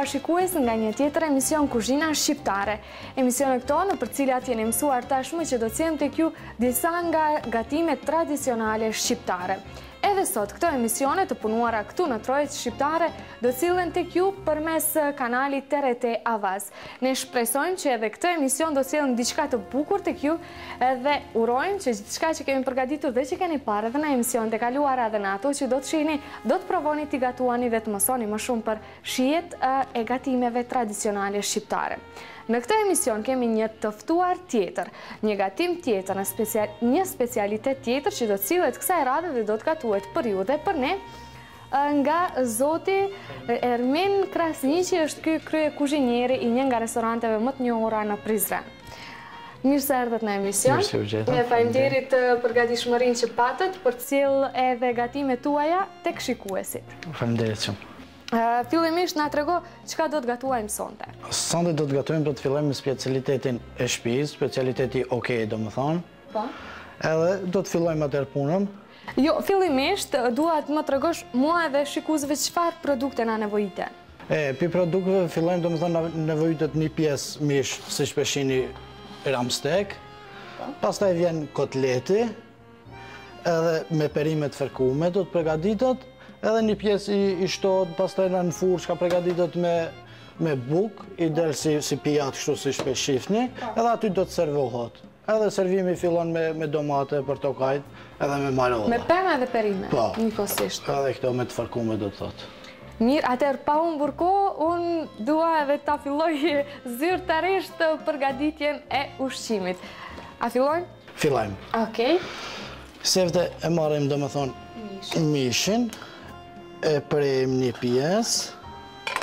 nderuar shikues nga një tjetër emision Kuzhina Shqiptare. Emisionet këto në për cilat jeni mësuar tashmë që do të jem tek ju disa nga gatimet tradicionale shqiptare. Edhe sot, këto emisione të punuara këtu në Trojës Shqiptare do cilën tek ju përmes kanalit TRT Avaz. Ne shpresojmë që edhe këtë emision do cilën diçka të bukur tek ju edhe urojmë që diçka që kemi përgatitur dhe që keni parë edhe në emisionet e kaluara dhe në ato që do të shihni, do të provoni t'i gatuani dhe të mësoni më shumë për shijet e gatimeve tradicionale shqiptare. Në këtë emision kemi një të ftuar tjetër, një gatim tjetër, një specialitet tjetër që do të cilët kësaj radhe dhe do të gatuhet për ju dhe për ne nga zoti Ermin Krasniqi, është ky krye kuzhinieri i një nga restoranteve më të njohura në Prizren. Mirë se erdhët në emision. Ne faleminderit për gatishmërinë që patët për të sjellë edhe gatimet tuaja tek shikuesit. Faleminderit shumë. Fillimisht na trego çka do të gatuajmë sonte. Sonte do të gatojmë, do të fillojmë me specialitetin e shtëpisë, specialiteti okay, domethënë. Po. Edhe do të fillojmë atëherë punën. Jo, fillimisht dua të më tregosh mua edhe shikuesve çfarë produkte na nevojiten. Pi produkteve fillojmë domethënë nevojitet një pjesë mish, siç peshini ramstek. Pastaj vjen kotleti, edhe me perime të fërkume do të përgatitet. Edhe një pjesë i shtohet pastaj në furrë që ka përgatitet me bukë, i del si pijat kështu si shpesh shifni, edhe aty do të servohet. Edhe servimi fillon me domate, portokajt, edhe me marrolla. Me pemë edhe perime, po, njëkohësisht. Edhe këto me të fërkume do të thotë. Mirë, atëherë pa humbur kohë, unë dua edhe ta filloj zyrtarisht përgatitjen e ushqimit. A fillojmë? Fillojmë. Okej. Sefte e marrim domethënë mishin. E prejmë një pjesë.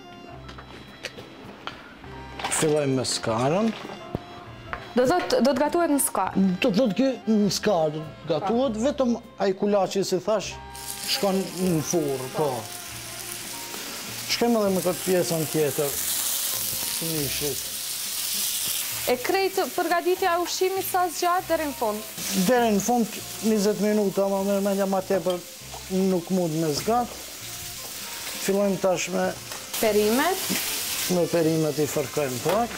Fillojmë me skarën. Do të gatuhet në skarë? Do të kjo në skarë gatuhet, vetëm ai kulaçi si thash, shkon në furrë, po. Shkojmë edhe me këtë pjesën tjetër, mishit. E krejtë përgatitja e ushqimit sa zgjatë deri në fund? Deri në fund 20 minuta, ma mendja ma tepër nuk mund me zgat. Fillojmë tash me perimet. Me perimet i fërkojmë pak.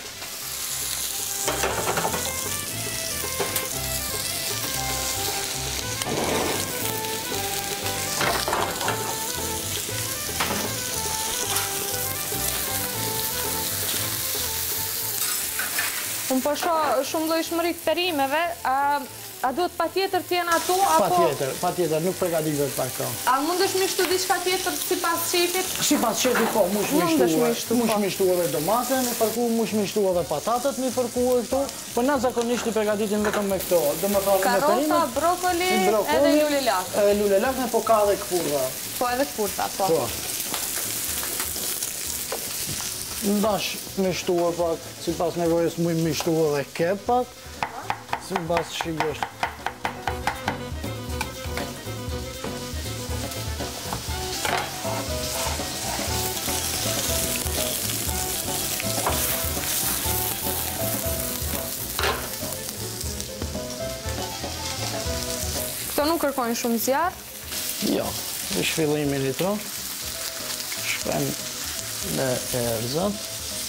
Unë po shoh shumë llojshmëri të perimeve, a duhet patjetër të jenë ato apo? Patjetër, nuk përgatitet pa këto. A mundesh me shtu diçka tjetër sipas shefit? Sipas shefit po, mush me shtu edhe domate, me fërku, mush me shtu edhe patatet, me fërku e këtu, po na zakonisht i përgatitin vetëm me këto. Karota, brokoli, edhe lulelak. Edhe lulelak, po ka edhe këpurva. Po edhe këpurva, po. Ndash me shtuar pak, si pas nevojës mujmë me shtuar dhe kep pak, si pas shigësht. Këto nuk kërkojnë shumë zjarë? Jo, në shfillimin i to, shpem në erëzat.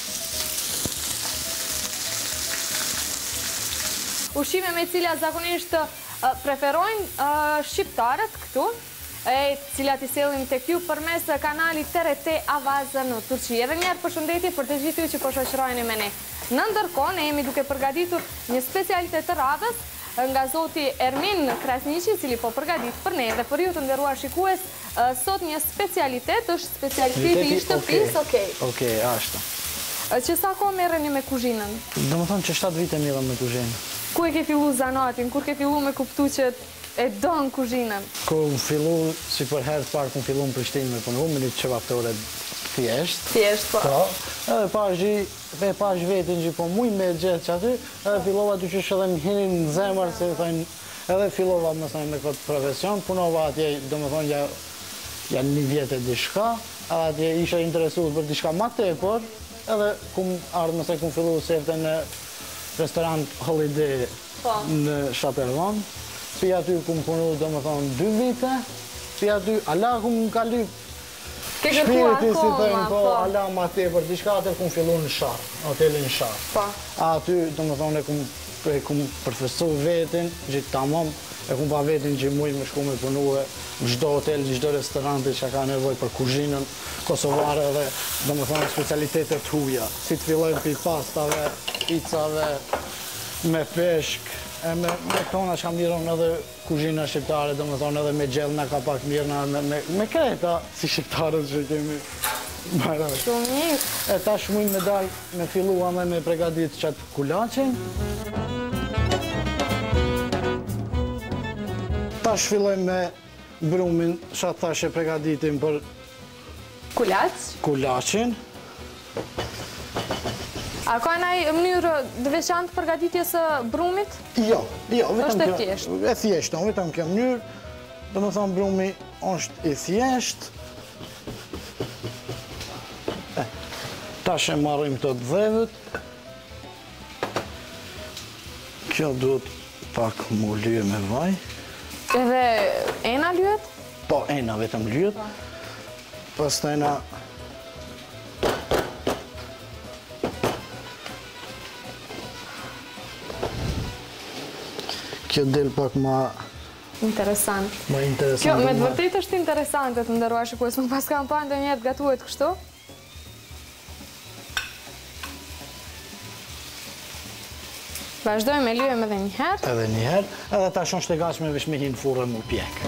Ushqime me cila zakonisht preferojnë shqiptarët këtu, cilat i sellim tek ju përmes kanalit TRT Avaz në Turqi. Edhe njerë përshëndetje për të gjithë ju që po shoqëroheni me ne. Në ndërkohë, ne jemi duke përgatitur një specialitet të radhës nga zoti Ermin Krasniqi, i cili po përgatit për ne dhe për ju të nderuar shikues, sot një specialitet është specialiteti i shtëpisë, Okej, ashtu. Që sa kohë merreni me kuzhinën? Domethënë që 7 vite merrem me kuzhinë. Ku e ke fillu zanatin? Kur ke fillu me kuptu që e don kuzhinën? Kur më fillu, si për herë të parë kur më fillu në Prishtinë me punu, me një qevaftore thjesht. Thjesht, po. Edhe pash vetin që po muj me gjithë që aty, edhe fillova të qysh edhe më hinin në zemër, se thënë, edhe fillova me këtë profesion, punova atje, do më thonë, janë 1 vjetë e dishka, edhe atje isha interesuar për dishka ma tepër, edhe kum ardhë mëse kum fillu sefte në restorant Holiday në Shapervan, pi aty kum punu, do më thonë, 2 vite, pi aty, ala kum kaly Ke kërku Shpiriti, si akoma, thënë, po, ala ma tepër, diçka atër kun fillu në Sharr, hotelin Sharr. Po. Aty, do më thonë, e kum përfestu vetin, gjithë tamam, e kum pa vetin që muj me shku me punu e çdo hotel, çdo restoranti që ka nevoj për kuzhinën kosovare dhe, do më thonë, specialitetet huja. Si të fillojnë pi pastave, pizzave, me peshk, e me tona që kam liron edhe kuzhina shqiptare, do më thonë edhe me gjellë nga ka pak mirë, me kreta, si shqiptarët që kemi bajra. Shumë mirë. E ta shmujnë me dalë, me fillua me pregadit qatë kulaqin. Ta shfillojmë me brumin, shatë tash e pregaditim për kulaqin. A ka nëjë mënyrë të veçantë përgatitjes së brumit? Jo, është e thjeshtë. E thjeshtë, vetëm kjo mënyrë. Do më thonë brumi është i thjeshtë. Tash e marrim këto të dhevët. Kjo duhet pak mu lyë me vaj. Edhe ena lyet? Po, ena vetëm lyet. Pastaj na kjo del pak ma interesant. Ma interesant. Kjo me të vërtet është interesante të ndërrua shikues, nuk pas kam pa ndonjëherë gatuhet kështu. Vazhdojmë me lyem edhe një herë. Edhe një herë, edhe tash është e gatshme veç me hinë furrë mu pjek.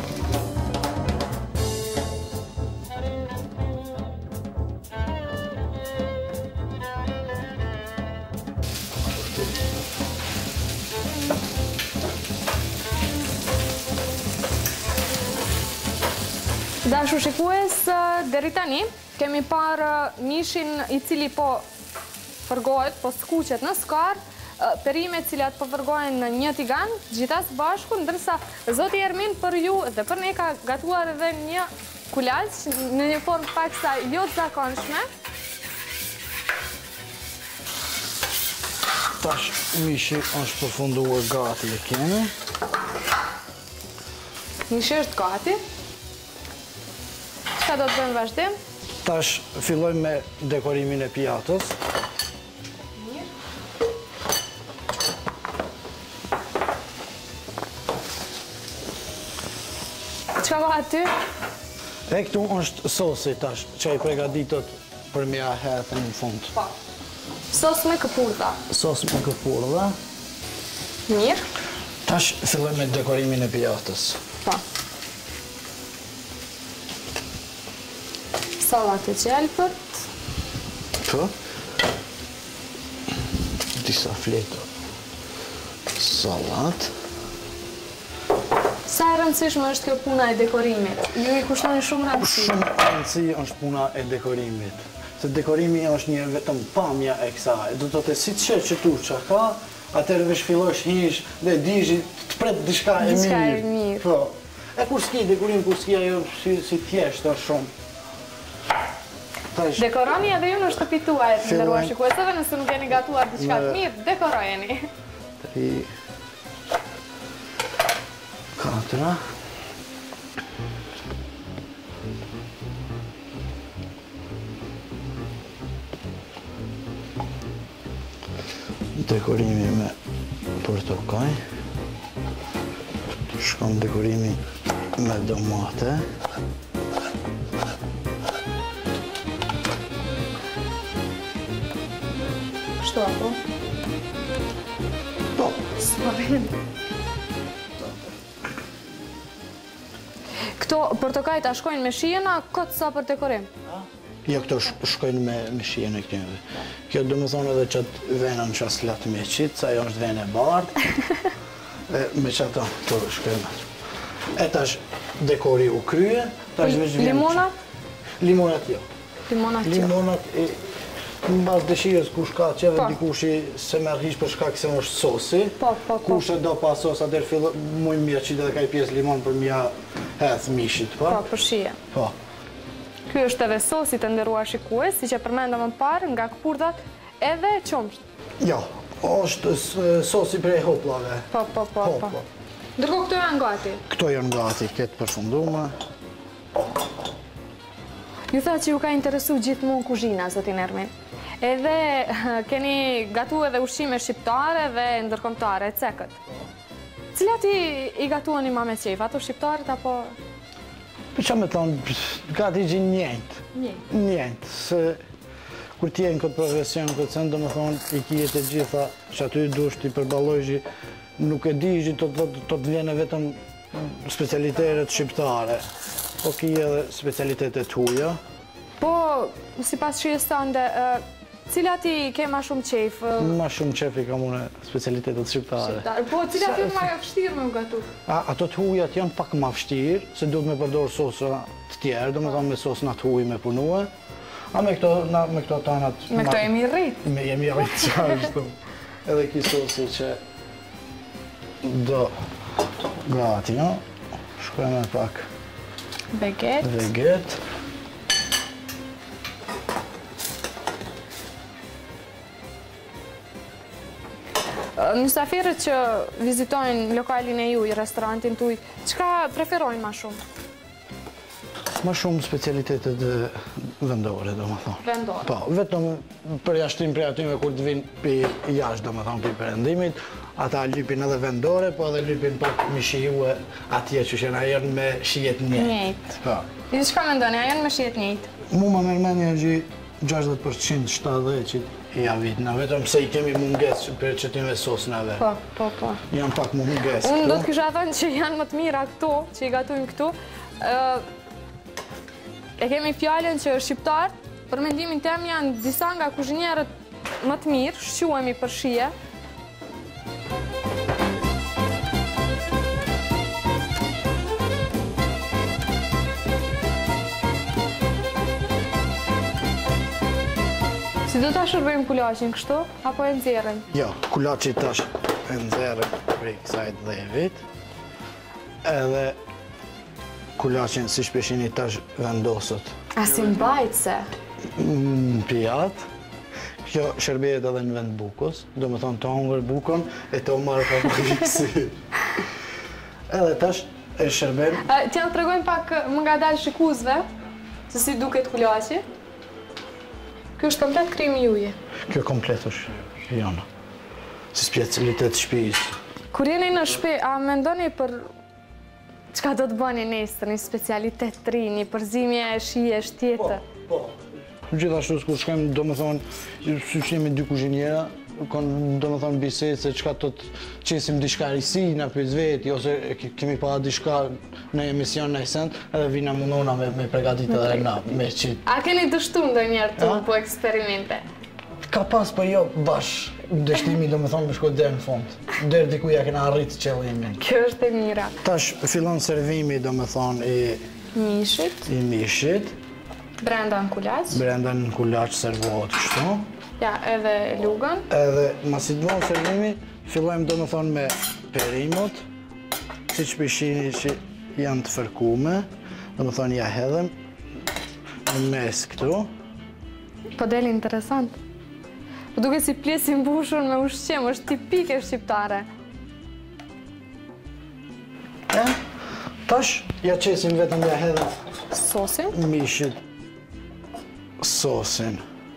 Dashur shikues, deri tani kemi parë mishin i cili po fërgohet, po skuqet në skar, perimet cilat po fërgohen në një tigan, gjithas bashku, ndërsa zoti Ermin për ju dhe për ne ka gatuar edhe një kulaq në një formë paksa jo të zakonshme. Tash mishi është përfunduar gati e kemi. Mishi është gati. Çka do të bëjmë vazhdim? Tash fillojmë me dekorimin e pjatës. Çka ka aty? E këtu është sosi tash, që i pregaditot për mja hetë në fund. Po. Sos me këpurdha. Sos me këpurdha. Mirë. Tash fillojmë me dekorimin e pjatës. Po. Salatë gjelpët. Po. Disa fleta. Salat. Sa e rëndësishme është kjo puna e dekorimit? Ju i kushtoni shumë rëndësi? Shumë rëndësi është puna e dekorimit. Se dekorimi është një vetëm pamja e kësaj. Do të si të shetë që tu që ka, atërë vesh fillosh hish dhe dishi të pret diçka e mirë. Diçka e mirë. Po. E kur s'ki, dekorim kur s'ki ajo si thjeshtë është shumë. Dekoroni edhe ju në shtëpi tuaj, të ndërrua shikuesave, nëse nuk jeni gatuar diçka të mirë, dekorojeni. 3, 4. Dekorimi me portokaj. Shkon dekorimi me domate. Kështu apo? Po. S'pavim. Këto portokajt a shkojnë me shijena, këtë sa për dekorim? Jo, këto shkojnë me shijen e këtyre. Kjo do më thonë edhe qëtë venën që asë latë me qitë, sa jo është venë e bardë. Me që ato, këto shkojnë. E tash dekori u krye. Limonat? Limonat jo. Limonat jo. Limonat në bazë dëshirës kush ka qeve dikush se merr hiç për shkak se është sosi. Kush e do pa sos atër fillo muj mirë që dhe ka i pjesë limon për mja heth mishit. Po, për shije. Po. Ky është edhe sosi të nderuar shikues, si që përmendëm më parë, nga këpurdhat edhe qumsht. Jo, është sosi prej hoplave. Po. Ndërkohë këto janë gati? Këto janë gati, këtë përfundume. Ju tha që ju ka interesu gjithmonë kuzhina, zotin Ermin. Edhe keni gatu edhe ushqime shqiptare dhe ndërkombëtare, cekët. Cilat i gatuani ma me qef, ato shqiptarët apo? Për që me thonë, gati gjithë njëjtë. Njëjtë, se kur t'je në këtë profesion, këtë sen, do me thonë, i kijet e gjitha, që aty i dush t'i përbalojshi, nuk e di që të t'vjene vetëm specialitetet shqiptare, po kije edhe specialitetet huja. Po, si pas shijes tënde, cilat i ke ma shumë qef? Ma shumë qef i kam une specialitetet shqiptare. Po, cilat i ma fështirë me u gatu? Ato të hujat janë pak ma fështirë, se duhet me përdorë sosa të tjerë, do me thonë me sosë të huj me punue. A me këto tanat... Me këto jemi rrit? Me jemi rrit që ashtu. Edhe ki sosi që do gati, no? Shkojme pak veget. Mysafirët që vizitojnë lokalin e juj, restorantin tuj, çka preferojnë ma shumë? Ma shumë specialitetet vendore, do më thonë. Vendore? Po, vetëm për jashtim për atyme kur të vinë për jashtë, do më thonë, për perëndimit, ata lypin edhe vendore, po edhe lypin pak me shijue atje që shena jërën me shijet njëjtë. Po. I shka me ndoni, a janë me shijet njëjtë? Mu ma mërmenja që 60% 70% që i avitna, vetëm se i kemi munges për qëtime sosnave. Po. Janë pak munges. Unë do të kisha thënë që janë më të mira këtu, që i gatujmë këtu. E kemi fjallën që shqiptarët, për mendimin tem janë disa nga kuzhinjerët më të mirë, shquemi për shije. Si do ta shërbejmë kulaqin kështu, apo e nxjerrim? Jo, kulaqi tash e nxjerrim prej kësaj dhevit. Edhe kulaqin si shpeshini tash vendosët. A si mbajtëse? Pijat. Kjo shërbehet edhe në vend bukës, do me thonë të hongër bukën e të marrë pa përgjësi. Edhe tash e shërbejmë. T'ja në tregojmë pak më nga dalë shikuzve, se si duket kulaqi. Kjo është komplet krimi juje? Kjo komplet është jona. Si specialitet shpijisë. Kur jeni në shtëpi, a mendoni për çka do të bëni nesër, një specialitet të ri, një përzimje shijesh tjetër? Po. Gjithashtu kur shkojmë, do me thonë, si shkemi dy kuzhinjera, do me thonë bisedë se çka të qesim diçka risi në pyet veti, ose kemi pa diçka në emision në send, edhe vina mundona me përgatit edhe na, me qitë. A keni dështu ndonjëherë të po eksperimente? Ka pas, po jo bashkë. Dështimi do me thonë me shko dherë në fund. Dherë diku ja kena arritë qëllimin. Kjo është e mira. Tash fillon servimi do me thonë i mishit. Brenda në kulaq. Brenda në kulaq servohet kështu. Ja, edhe lugën. Edhe masi të vonë servimi, fillojmë do me thonë me perimot, si që pishini që janë të fërkume, do me thonë ja hedhem në mes këtu. Po deli interesant. Po duke si pjesë i mbushur me ushqim, është tipike shqiptare. Tash, ja qesim vetëm ja hedhem sosin? Mishit sosin.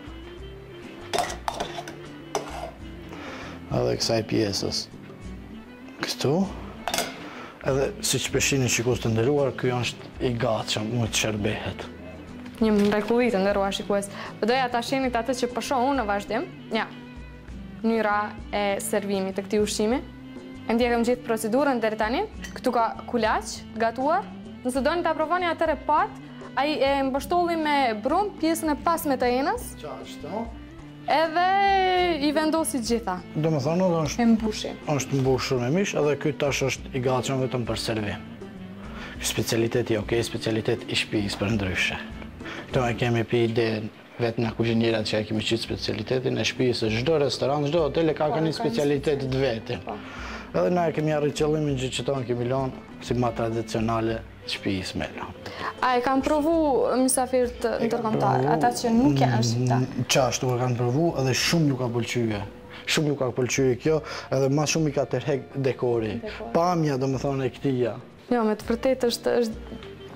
Edhe kësaj pjesës. Këtu. Edhe si që peshini shikus të ndëruar, kjo është i gatshëm, më të shërbehet. Një mrekulli të ndëruar shikues. Doja ta shenit atë që përshoh unë në vazhdim. Ja, mënyra e servimit të këtij ushqimi. E ndjekëm gjithë procedurën deri tani. Këtu ka kulaq, gatuar. Nëse doni ta provoni atëre pat, ai e mbështolli me brum pjesën e pasme të enës. Qashtu. Edhe i vendosi gjitha. Do me thonë, është mbushur me mish, edhe ky tash është i gatshëm vetëm për servim. Specialiteti specialitet i shtëpisë për ndryshe. Këto e kemi pi idenë vetë në kuzhinierat që e kemi qitë specialitetin e shtëpisë, çdo restoran, çdo hotel ka një specialitet të vetin. Edhe na e kemi arrit qëllimin që qëto kemi lënë si ma tradicionale shtëpisë me lënë. A e kanë provu mysafirët ndërkombëtar, ata që nuk janë shqiptar? Qashtu e kanë provu edhe shumë ju ka pëlqyer. Shumë ju ka pëlqyer kjo, edhe ma shumë i ka tërhek dekori. Pamja, do me thonë, e këtia. Jo, me të vërtetë është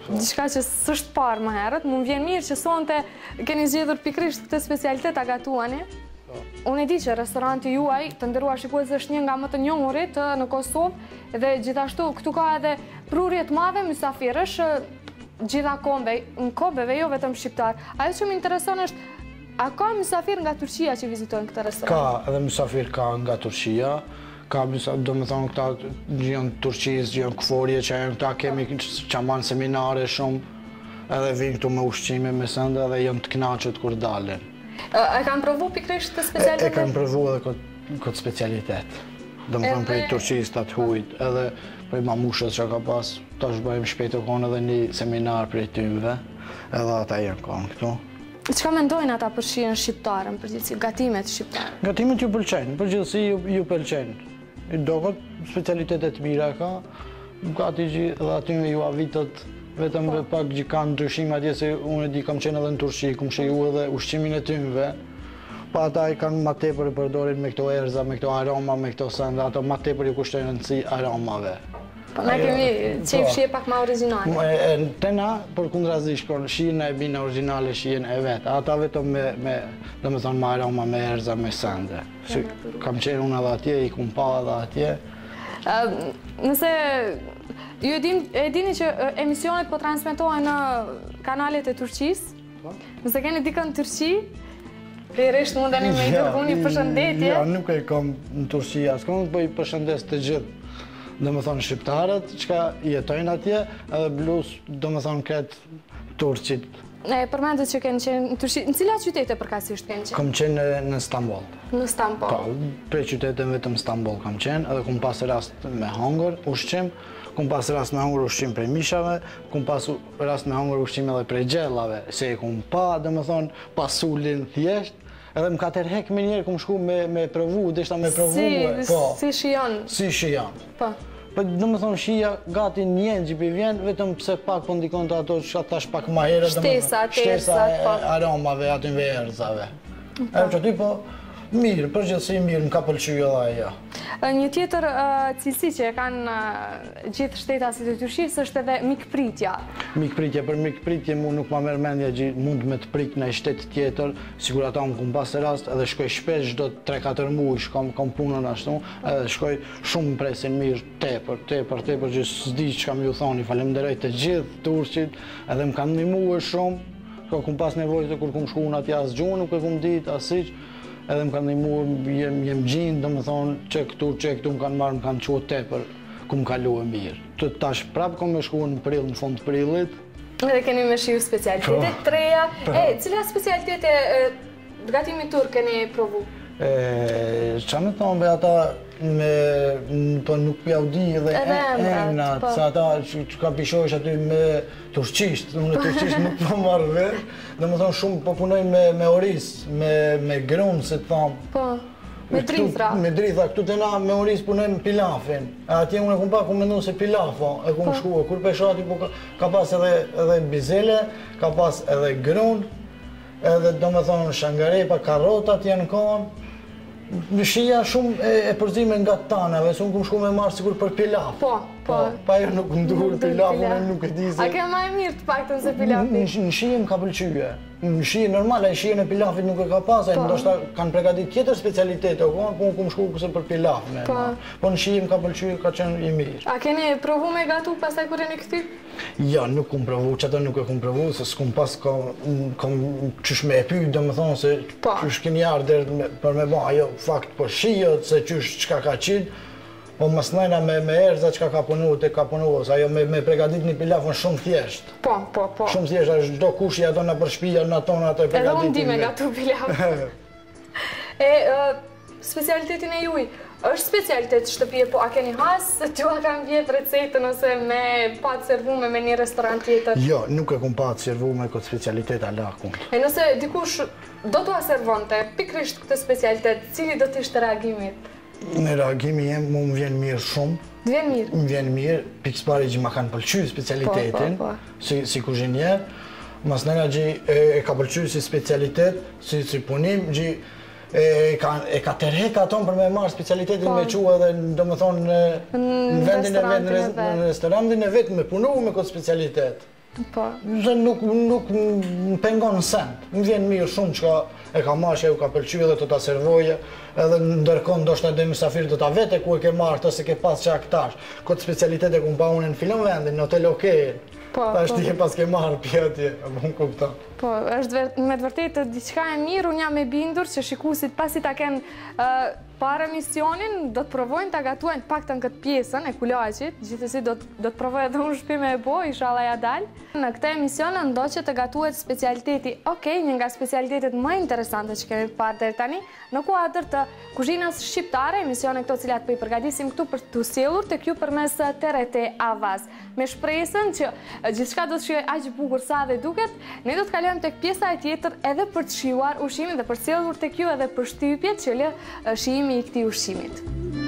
diçka që s'është parë më herët, më vjen mirë që sonte keni zgjedhur pikërisht këtë specialitet ta gatuani. Unë e di që restoranti juaj, të nderuar shikues, është një nga më të njohurit në Kosovë dhe gjithashtu këtu ka edhe prurje të madhe mysafirësh gjitha kombeve, jo vetëm shqiptar. Ajo që më intereson është, a ka mysafir nga Turqia që vizitojnë këtë restorant? Ka, edhe mysafir ka nga Turqia. Ka, do me thonë, këta gjënë Turqis, gjënë këforje, që janë këta kemi që manë seminare shumë, edhe vinë këtu me ushqime, me sënde, edhe janë të knaqët kur dalin. E kanë provu pikërisht të specialitet? E kanë provu edhe këtë specialitet. Do me thonë, prej Turqis të atë hujt, edhe prej mamushës që ka pas, ta shbëjmë shpejt të konë edhe një seminar prej tymve, edhe ata janë konë këtu. Çka mendojnë ata për shijen shqiptare, në përgjithësi, gatimet shqiptare? Gatimet ju pëlqejnë, përgjithësi ju pëlqejnë. Do këtë specialitetet mira ka, gati që edhe atyme ju avitët, vetëm pak që kanë ndryshime atje, se unë e di kam qenë edhe në Turqi, kom shiju edhe ushqimin e tymve, pa ata i kanë ma tepër i përdorin me këto erza, me këto aroma, me këto sende, ato ma tepër i kushtojnë rëndësi aromave. Na kemi qef shije pak ma originale. Tena, për kundrazi shkon, shijen e bina originale, shijen e vetë. Ata vetëm me, do me thonë, me aroma, me erza, me sende. Kam qenë unë edhe atje, i kum pa edhe atje. Nëse, ju e dini që emisionet po transmitohen në kanalet e Turqis? Nëse keni dikën në Turqi, rerisht mundeni me i dërgu një përshëndetje? Ja, nuk e kam në Turqi, asë po i përshëndes të gjithë. Do me thonë shqiptarët, që jetojnë atje, edhe blus, do me thonë kretë Turqit. Përmendet që keni qenë në Turqi, në cilat qytete përkatësisht keni qenë? Kam qenë në Istanbul. Në Istanbul? Po, prej qytetën vetëm Istanbul kam qenë, edhe kum pas rast me hangër, ushqim, kum pas rast me hangër ushqim prej mishave, kum pas rast me hangër ushqim edhe prej gjellave, se e kum pa, do me thonë, pasullin thjesht, edhe më ka tërhek me njerë, kum shku me provu, deshta me provu. Si shijon? Si shijon. Po. Do me thonë shia gati njën që pi vjen, vetëm pse pak po ndikon të ato që tash pak ma herë. Shtesa, aromave, atyve erzave. E që ty po mirë, përgjithësi mirë, më ka pëlqy edhe ajo. Një tjetër cilësi që e kanë gjithë shtetasit e Turqisë është edhe mikpritja. Mikpritja, për mikpritje mu nuk ma merr mendja që mund me të prit në shtet tjetër, sigur ata më kum pas rast, edhe shkoj shpesh, çdo 3-4 muaj kam punën ashtu, edhe shkoj shumë më presin mirë, tepër, që s'di çka më ju thoni, falemnderoj të gjithë turqit, edhe më kanë ndihmuar shumë, kum pas nevojë të kur kum shku në atje as gjuhë, nuk e kum ditë as siç. Edhe më kanë ndihmuar, jem gjinë, do me thonë, që këtu më kanë marrë, më kanë quë tepër, ku më kalu e mirë. Të tash prapë kom me shku në prill, në fund prillit. Edhe keni me shiju specialitetet treja. Cila specialitete gatimi turk keni provu? Qa me thonë, be ata nuk pjaudi dhe emnat, se ata që ka pishojsh aty me turqisht, unë turqisht nuk po marrë vetë, dhe me thonë shumë po punoj me oris, me grunë, se të thamë. Po, me drithra. Me drithra, këtu të na me oris punoj me pilafin, atje unë e kum pa ku mendu se pilafo, e kum shkua, kur pesha ati ka pas edhe bizele, ka pas edhe grunë, edhe do me thonë shangarepa, karotat janë konë, në shia shumë e përzime nga tanave, se unë kum shku me marrë sigur për pilaf. Po. Pa jo nuk më duhur pilaf, unë nuk e di se... A ke ma e mirë të paktën se pilafi? Në shia më ka pëlqyje. Në shia normal, e shia në pilafit nuk e ka pas, e ndoshta kanë pregatit tjetër specialitete, po unë kum shku këse për pilaf me marrë. Po në shia më ka pëlqyje, ka qenë i mirë. A keni provu me gatu pasaj kur e në këty? Ja, nuk kum provu, që ato nuk e kum provu, se s'kum pas kom qysh me e pyjt, do me thonë se qysh keni ardher për me ba, ajo fakt për shijët, se qysh qka ka qitë, po mas nëjna me erza qka ka punu, se ajo me pregadit një pilafën shumë thjesht. Po. Shumë thjesht, është gjdo kushi ato në për shpija, në tonë ato e pregadit. Edhe unë di me gatu pilafën. Specialitetin e juj, është specialitet shtëpije, po a keni has, që a kam vjetë recetën ose me patë servume me një restorant tjetër? Jo, nuk e kum patë servume këtë specialitet alakun. Nëse dikush do t'u servonte pikrisht këtë specialitet, cili do t'ishte reagimit? Në reagimi jem, mu më vjen mirë shumë. Të vjen mirë? Më vjen mirë, pikës pari që ma kanë pëlqy specialitetin, si kuzhinjer. Mas nëna që e ka pëlqy si specialitet, si punim, që e ka tërhek aton për me marrë specialitetin me qua edhe do më thonë në vendin e vetë, në restorantin e vetë me punu me këtë specialitet. Se nuk më pengon send. Më vjen mirë shumë që e ka marrë që ju ka pëlqyer dhe të ta servoje, edhe ndërkohë ndoshta dhe mysafirët do ta vete ku e ke marrë ose ke pas çka aktash. Këtë specialitet e kum pa unë në film vendin, në hotel Okej. Tash ti pas ke marrë pjatje, apo më kupton. Po, është me të vërtetë diçka e mirë, unë jam e bindur që shikuesit pasi ta kenë para emisionin, do të provojnë ta gatuajnë paktën këtë pjesën e kulaçit, gjithsesi do të provoj edhe unë shtëpi me e bo, inshallah ja dal. Në këtë emision ndoqë të gatuhet specialiteti Okej, një nga specialitetet më interesante që kemi parë deri tani, në kuadër të kuzhinës shqiptare, emisione këto cilat po i përgatisim këtu për t'u sjellur tek ju përmes TRT Avaz. Me shpresën që gjithçka do të shijojë aq bukur sa dhe duket, ne do të kalojmë tek pjesa e tjetër edhe për të shijuar ushqimin dhe për të sjellur tek ju edhe përshtypjet që lë shijimi i këtij ushqimit.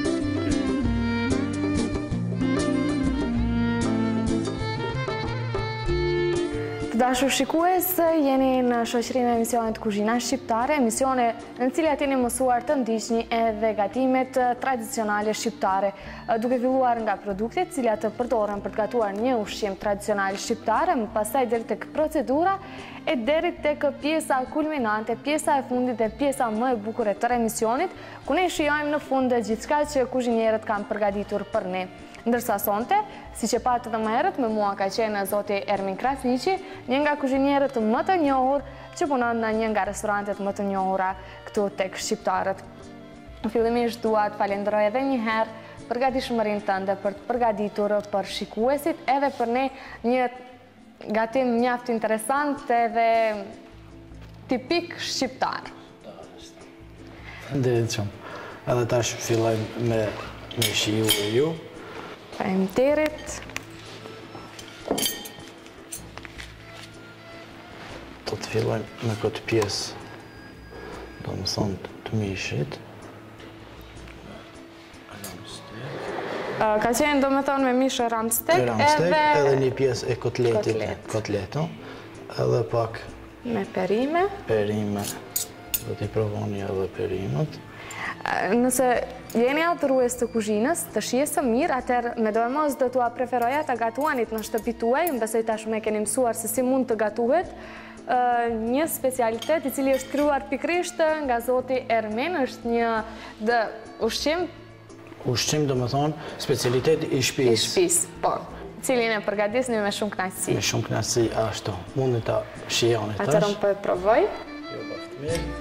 Dashur shikues, jeni në shoqërinë e emisionit Kuzhina Shqiptare, emisione në cilat jeni mësuar të ndiqni edhe gatimet tradicionale shqiptare, duke filluar nga produktet cilat të përdoren për të gatuar një ushqim tradicional shqiptare, më pastaj deri tek procedura e deri tek pjesa kulminante, pjesa e fundit dhe pjesa më e bukur e tërë emisionit, ku ne shijojmë në fund gjithçka që kuzhinierët kanë përgatitur për ne. Ndërsa sonte, si që patë dhe më herët, me mua ka qenë zoti Ermin Krasniqi, një nga kuzhinierët më të njohur që punon në një nga restorantet më të njohura këtu tek shqiptarët. Fillimisht dua të falenderoj edhe një herë përgatishmërinë tënde për të përgatitur për shikuesit, edhe për ne një gatim mjaft interesant edhe tipik shqiptar. Faleminderit shumë. Edhe tash fillojmë me shiju e ju. Faleminderit. Do të fillojmë me këtë pjesë, do më thonë të mishit. Ka qenë do me thonë me mishë ramstek edhe një pjesë e kotleto, edhe pak me perime. Do t'i provoni edhe perimet. Nëse jeni adhurues të kuzhinës, të shijes së mirë, atëherë me do e mos do t'ua preferoja të gatuanit në shtëpi tuaj, më besoj tashmë e keni mësuar se si mund të gatuhet, një specialitet i cili është krijuar pikërisht nga zoti Ermin, është një ushqim do më thonë specialitet i shtëpisë. I shtëpisë, po. Cilin e përgatisni me shumë kënaqësi. Me shumë kënaqësi ashtu. Mundi ta shijoni tash. Atëherë unë po e provoj. Jo baftë mirë.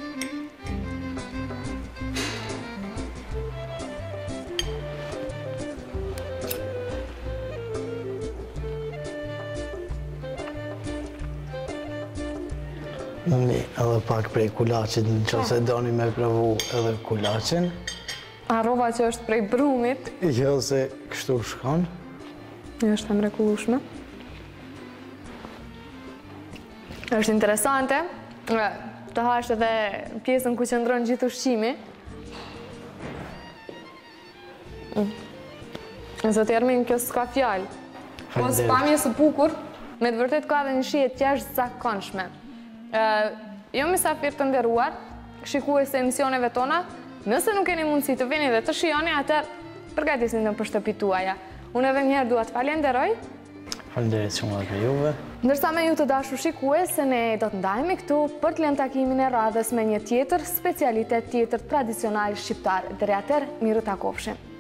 Unë edhe pak prej kulaqit, në qëse doni me provu edhe kulaqin. Harrova që është prej brumit. Jo, se kështu shkon. Është e mrekullueshme. Është interesante. Të hash edhe pjesën ku qëndron gjithë ushqimi. Zoti Ermin, kjo s'ka fjalë. Po spamje së bukur, me të vërtet ka edhe një shije të jashtëzakonshme. Jo mysafir të nderuar, shikues e emisioneve tona, nëse nuk keni mundësi të vini dhe të shijoni, atëherë përgatisni në për shtëpitë tuaja. Unë edhe njëherë dua të falenderoj. Falenderit shumë edhe juve. Ndërsa me ju të dashur shikues, ne do të ndajemi këtu për të lënë takimin e radhës me një tjetër specialitet tjetër tradicional shqiptar. Deri atëherë, miru takofshim.